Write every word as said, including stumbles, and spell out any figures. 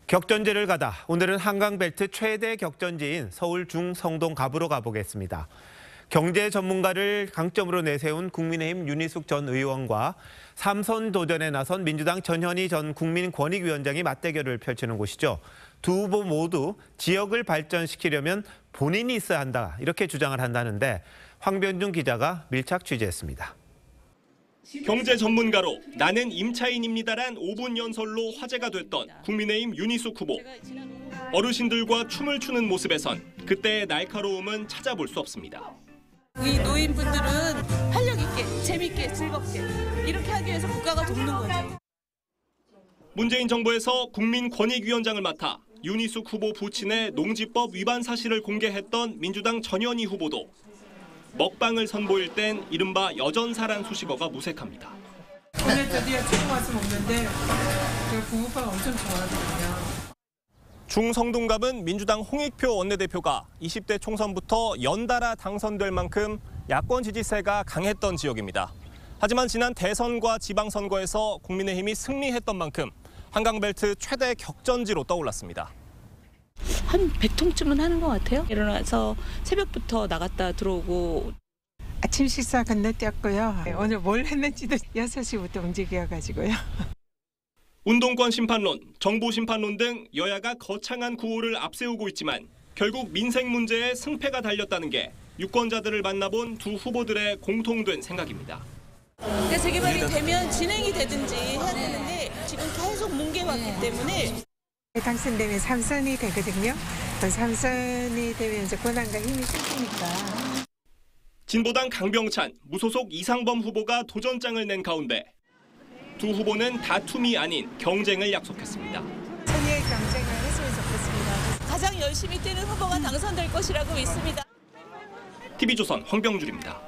격전지를 가다 오늘은 한강벨트 최대 격전지인 서울 중성동 갑으로 가보겠습니다. 경제 전문가를 강점으로 내세운 국민의힘 윤희숙 전 의원과 삼선 도전에 나선 민주당 전현희 전 국민권익위원장이 맞대결을 펼치는 곳이죠. 두 후보 모두 지역을 발전시키려면 본인이 있어야 한다 이렇게 주장을 한다는데 황변중 기자가 밀착 취재했습니다. 경제 전문가로 나는 임차인입니다란 오 분 연설로 화제가 됐던 국민의힘 윤희숙 후보. 어르신들과 춤을 추는 모습에선 그때의 날카로움은 찾아볼 수 없습니다. 이 노인분들은 활력 있게, 재밌게, 즐겁게 이렇게 하기 위해서 국가가 돕는 거죠. 문재인 정부에서 국민권익위원장을 맡아 윤희숙 후보 부친의 농지법 위반 사실을 공개했던 민주당 전현희 후보도 먹방을 선보일 땐 이른바 여전사란 수식어가 무색합니다. 오늘 드디어 처음 와서 먹는데 그 붕어빵 엄청 좋아하거든요. 중성동갑은 민주당 홍익표 원내대표가 이십 대 총선부터 연달아 당선될 만큼 야권 지지세가 강했던 지역입니다. 하지만 지난 대선과 지방선거에서 국민의힘이 승리했던 만큼 한강벨트 최대 격전지로 떠올랐습니다. 한 백 통쯤은 하는 것 같아요. 일어나서 새벽부터 나갔다 들어오고. 아침 식사 건너뛰었고요. 오늘 뭘 했는지도 여섯 시부터 움직여가지고요. 운동권 심판론, 정보 심판론 등 여야가 거창한 구호를 앞세우고 있지만 결국 민생 문제에 승패가 달렸다는 게 유권자들을 만나본 두 후보들의 공통된 생각입니다. 그러니까 재개발이 되면 진행이 되든지 해야 되는데 지금 계속 뭉개왔기 때문에. 당선되면 삼선이 되거든요. 삼선이 되면 이제 권한과 힘이 생기니까. 진보당 강병찬, 무소속 이상범 후보가 도전장을 낸 가운데 두 후보는 다툼이 아닌 경쟁을 약속했습니다. 선의의 경쟁을 했으면 좋겠습니다. 가장 열심히 뛰는 후보가 당선될 것이라고 믿습니다. 티비조선 황병줄입니다.